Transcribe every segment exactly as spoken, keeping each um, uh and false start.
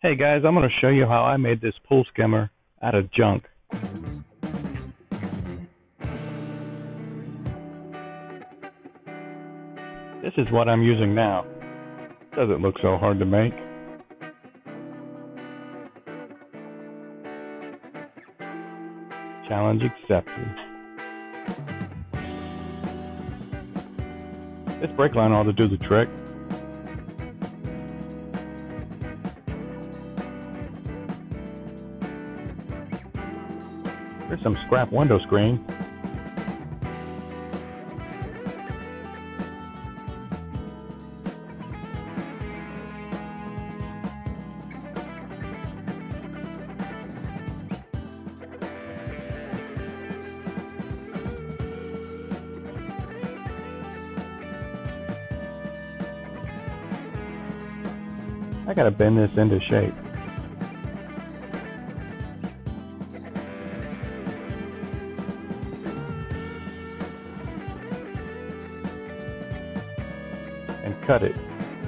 Hey guys, I'm going to show you how I made this pool skimmer out of junk. This is what I'm using now. Doesn't look so hard to make. Challenge accepted. This brake line ought to do the trick. Here's some scrap window screen. I gotta bend this into shape. And cut it.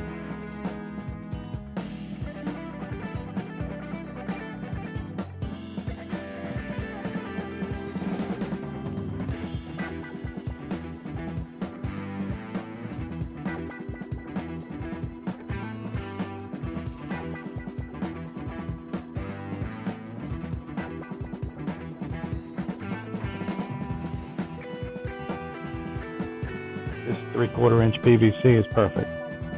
This three quarter inch P V C is perfect.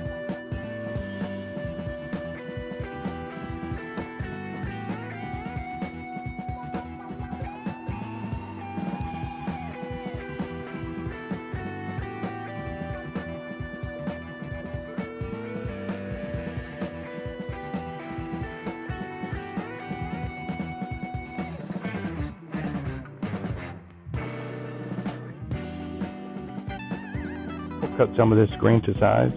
We'll cut some of this screen to size.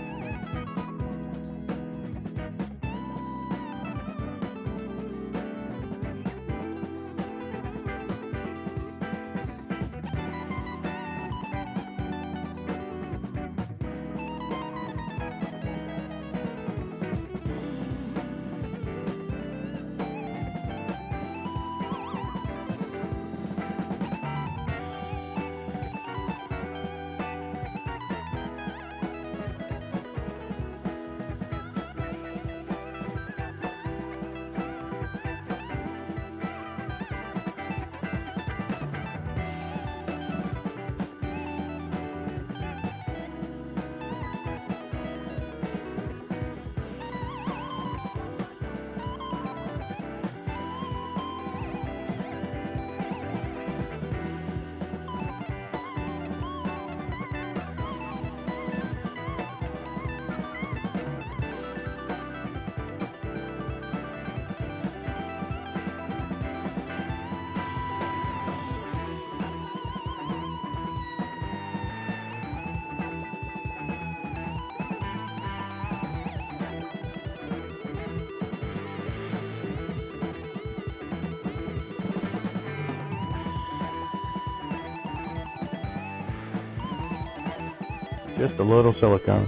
Just a little silicone.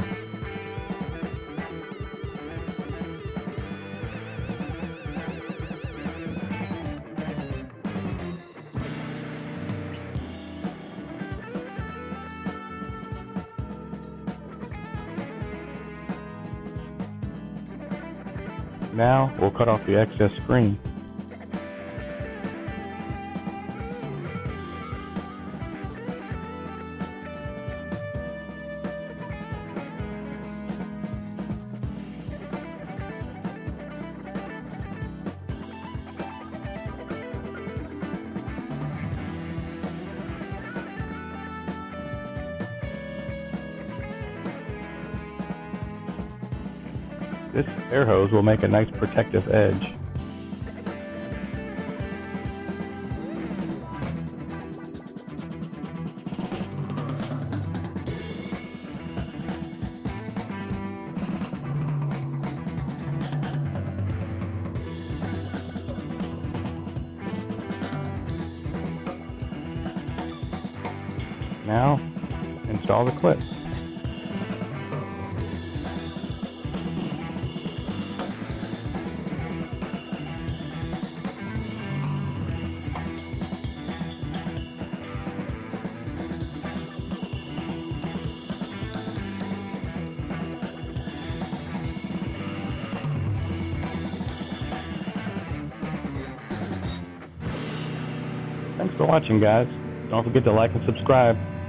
Now we'll cut off the excess screen. This air hose will make a nice protective edge. Now, install the clips. Thanks for watching, guys. Don't forget to like and subscribe.